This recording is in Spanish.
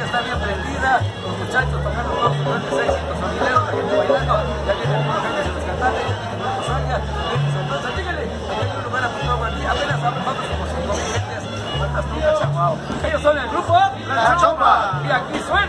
está bien prendida, los muchachos tocando todos sus grandes éxitos sonideros, la gente bailando, ya vienen los grandes de los cantantes, los Sonia, entonces díganle, aquí hay un lugar apuntado para ti, apenas vamos como 5.000 gentes, cuántas trucas, chaguao. Ellos son el grupo La Chomba. y aquí suena.